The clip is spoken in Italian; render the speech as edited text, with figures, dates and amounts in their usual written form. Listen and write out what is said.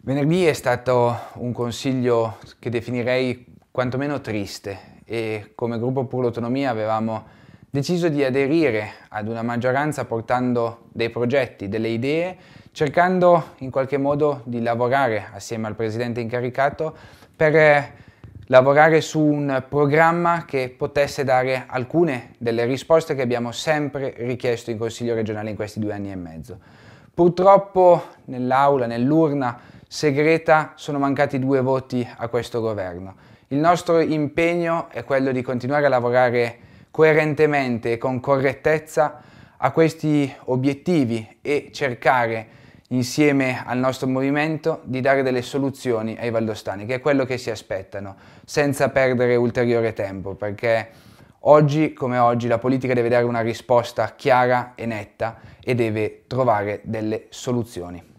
Venerdì è stato un consiglio che definirei quantomeno triste e come gruppo Pur l'Autonomia avevamo deciso di aderire ad una maggioranza portando dei progetti, delle idee, cercando in qualche modo di lavorare assieme al Presidente incaricato per lavorare su un programma che potesse dare alcune delle risposte che abbiamo sempre richiesto in Consiglio regionale in questi 2 anni e mezzo. Purtroppo nell'aula, nell'urna segreta, sono mancati 2 voti a questo governo. Il nostro impegno è quello di continuare a lavorare coerentemente e con correttezza a questi obiettivi e cercare insieme al nostro movimento di dare delle soluzioni ai valdostani, che è quello che si aspettano, senza perdere ulteriore tempo, perché oggi come oggi la politica deve dare una risposta chiara e netta e deve trovare delle soluzioni.